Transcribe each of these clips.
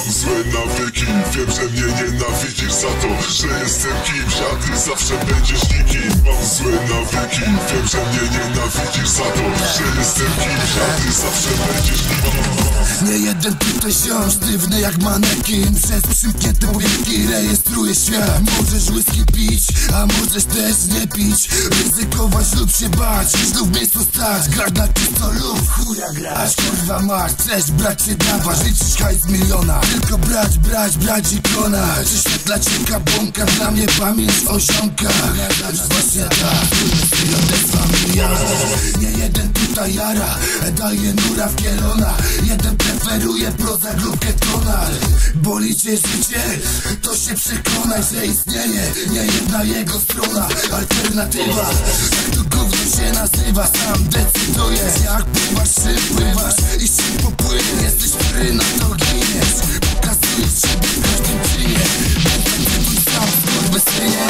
Mam złe nawyki, wiem, że mnie nienawidzisz za to, że jestem kimś, a ty zawsze będziesz nikim. Mam złe nawyki, wiem, że mnie nienawidzisz za to, że jestem kimś, a ty zawsze będziesz nikim. Nie jeden tutaj ziom, sztywny jak manekin. Przez przymknięte powieki rejestruje świat. Możesz whisky pić, a możesz też nie pić. Ryzykować lub się bać, znów miejscu stać. Grać na czysto lub chuja grać. Kurwa masz, cześć, brać się dawać. Liczysz hajs miliona, tylko brać, brać, brać i konać. Wyświetla cię kabłonka, dla mnie pamięć o ziomkach. Właśnie tak, styl odezwa miliona. Nie jeden tutaj jara, daje nura w kielona. Jeden preferuje proza lub ketonal. Boli cię życie, to się przekonaj, że istnieje nie jedna jego strona. Alternatywa, jak to gówno się nazywa. Sam decydujesz, jak pływasz, czy pływasz i się popłynie. Jesteś który, no to giniesz. Pokazujesz siebie w każdym czynie. Będę twój sam, skurwysynie.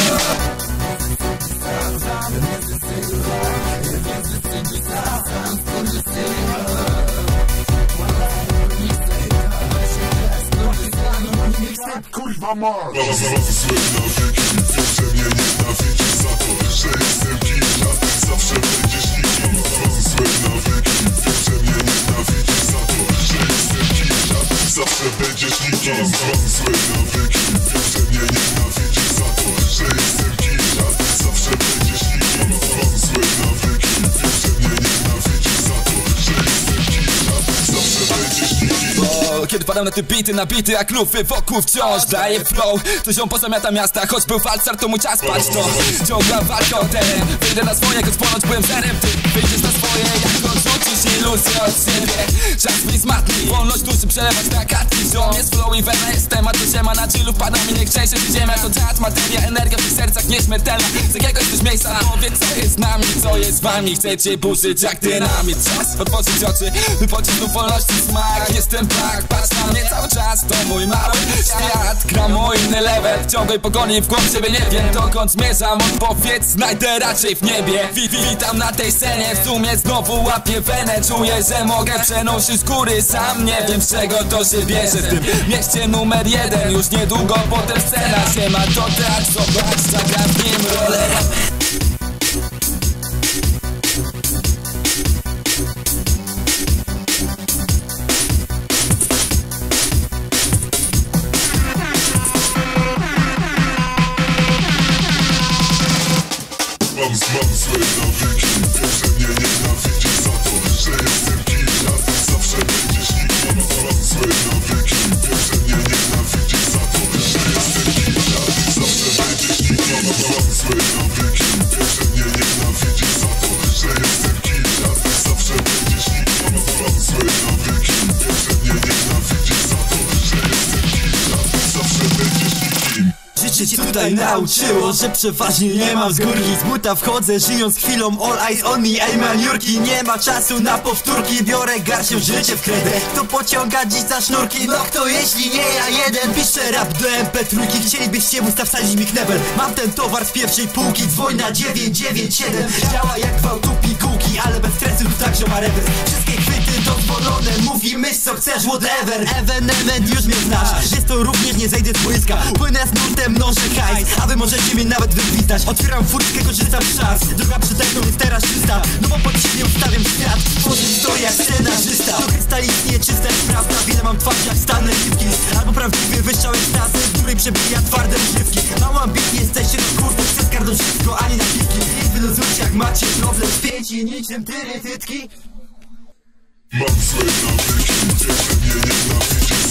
Kurwa masz. Mam złe nawyki, wiem, że mnie nienawidzisz za to, że jestem kimś, a ty zawsze będziesz nikim. Mam złe nawyki, wiem, że mnie nienawidzisz za to, że jestem kimś, a ty zawsze będziesz nikim. Mam złe nawyki, wiem, że mnie nienawidzisz za to, że jestem kimś, a ty zawsze będziesz nikim. Mam złe nawyki, wiem, że mnie nienawidzisz za to, że jestem kimś, a ty zawsze będziesz nikim. Kiedy padam na te bity, nabity jak lufy wokół wciąż daje flow. To ziom pozamiata miasta, choć był falsar, to mój czas, patrz to. Ciągła walka o teren, wyjdę na swoje, choć ponoć byłem zerem. Ty wyjdziesz na swoje, jak odrzucisz iluzję od siebie. Czas mi zmatni, wolność duszy przelewać na kartki. Ziom jest flow i wena, jest temat, to się ma na chillu. Wpada mi niechczęście, że ziemia to czas, materia, energia w tych sercach nieśmiertelna. Z jakiegoś też miejsca, powiedz co jest z nami, co jest z wami. Chcecie burzyć jak dynamit. Czas otworzyć oczy, wypocić znów wolności smak. Jestem brak, patrz na mnie cały czas, to mój mały świat. Gram o inny level, w ciągłej pogoni w głąb siebie nie wiem dokąd zmierzam, odpowiedź znajdę raczej w niebie. Witam na tej scenie, w sumie znowu łapię wenę. Czuję, że mogę przenosić góry sam, nie wiem z czego to się bierze. W tym mieście numer 1, już niedługo potem scena. Siema, to teatr, zobacz, zagram w nim rolę. Mam złe nawyki, wiem, że mnie nienawidzisz za to, że jestem kimś, a ty zawsze będziesz nikim. Mam złe nawyki, wiem, że mnie nienawidzisz za to, że jestem kimś, a ty zawsze będziesz nikim. Mam złe nawyki, wiem, że mnie nienawidzisz za to, że jestem kimś, a ty zawsze będziesz nikim. Mam złe nawyki, wiem, że mnie nienawidzisz za to, że jestem kimś, a ty zawsze będziesz nikim. Życie cię tutaj nauczyło, że przeważnie nie mam z górki. Z buta wchodzę, żyjąc chwilą, all eyes on me, ej maniurki. Nie ma czasu na powtórki, biorę garścią życie w kredę. Kto pociąga dziś za sznurki? No kto jeśli nie ja jeden? Piszę rap do MP3, chcielibyście w wsadzić mi knebel. Mam ten towar z pierwszej półki, dzwoń na 997. Działa jak gwałtu pigułki, ale bez stresu tu także ma rewers. Wszystkie chwyty dozwolone, mówi myśl co chcesz, whatever. Evenement już mnie znasz, jest to również nie zejdę z błyska. Płynę z nurtem, mnożę hajs, a wy możecie mnie nawet wygwizdać. Otwieram furtkę, korzystam z szans, droga przede mną jest teraz czysta. No bo pod siebie ustawiam świat, tworzę historię jak scenarzysta. To krystalicznie czysta jest prawda, wiele mam twarz jak Stanley Lipki. Albo prawdziwy wystrzał ekstazy, w której przebija twarde używki. Mało ambitni jesteście do kurde, chcę zgarnąć wszystko, ani na piwki. Wyluzujcie jak macie problem, spięci niczym tyry tytki. Mam złe nawyki, wiem, że mnie nienawidzisz